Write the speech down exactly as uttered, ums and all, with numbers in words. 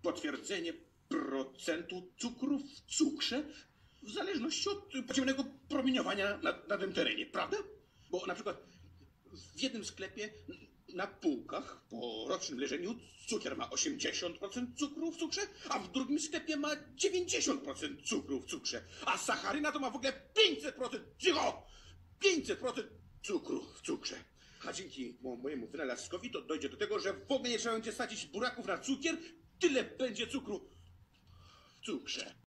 potwierdzenie procentu cukru w cukrze w zależności od podziemnego promieniowania na, na tym terenie, prawda? Bo na przykład w jednym sklepie na półkach po rocznym leżeniu cukier ma osiemdziesiąt procent cukru w cukrze, a w drugim sklepie ma dziewięćdziesiąt procent cukru w cukrze, a sacharyna to ma w ogóle pięćset procent, cicho, pięćset procent cukru w cukrze. A dzięki mojemu wynalazkowi to dojdzie do tego, że w ogóle nie trzeba będzie sadzić buraków na cukier, tyle będzie cukru w cukrze.